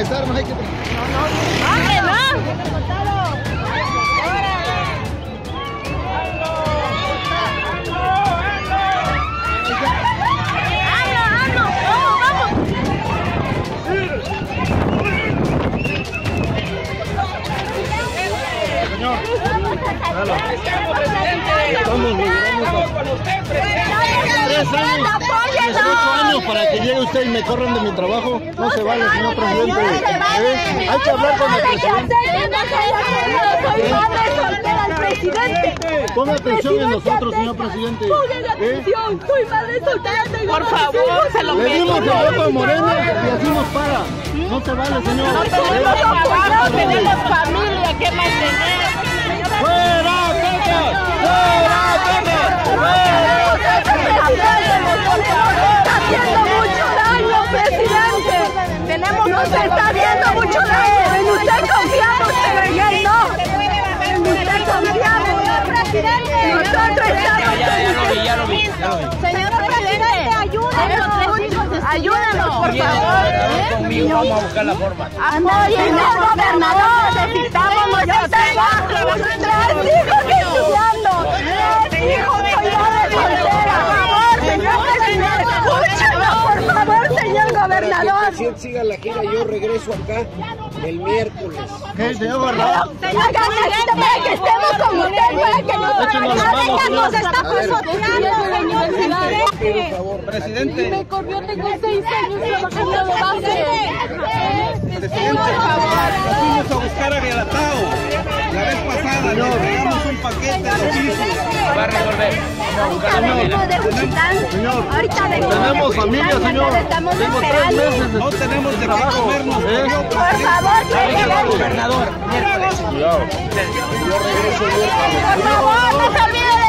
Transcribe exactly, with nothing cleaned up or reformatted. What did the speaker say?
regresarnos, hay que... No, no, ¡hombre, no! Estamos con usted, presidente. Tres años, dieciocho años para que llegue usted y me corran de mi trabajo. No se vale, señor presidente. ¿Eh? Hay que hablar con el presidente. Soy madre soltera al presidente. Ponga atención en nosotros, señor presidente. Pongan atención, soy madre soltera. Por favor, se lo Le dimos el pedimos. voto a Morena y así nos para. No se vale, señor. No tenemos trabajo, tenemos familia que mantener. ¡Fuera, Pepe! ¡Fuera, Pepe! Está haciendo mucho daño, presidente. Tenemos, nos está haciendo mucho daño. En usted confiamos, pero en él no. En usted confiamos, presidente. Nosotros estamos. Ya, ya lo vi, ya lo vi, ya lo vi. Señor presidente, ayúdenos. Ayúdenos, por favor. Conmigo vamos a buscar la forma. Señor gobernador, necesitamos nuestro trabajo. Tres hijos estudiando. Tres hijos, soy madre soltera. Por favor, señor presidente, escúchenos, por favor, señor gobernador. Si él siga la gira, yo regreso acá el miércoles. ¿Qué, señor gobernador? Señor presidente, para que estemos con usted, para que nos Échenos la mano, nos señor. está pisoteando la universidad. Por favor, Presidente. Me corrió, tengo seis años trabajando de base. Presidente, fuimos a buscar a Galatao. La vez pasada le entregamos un paquete de oficio. Va a resolver. Vamos a buscar la Ahorita vengo familia. de Juchitán. Señor, Ahorita vengo de tenemos Juchitán, familia, ya señor. te estamos Tengo tres esperando. meses de, no tenemos de trabajo. ¿Eh? Por favor, presidente. Gobernador, miércoles. Cuidado. yo regreso el miércoles. Por favor, no se olvide de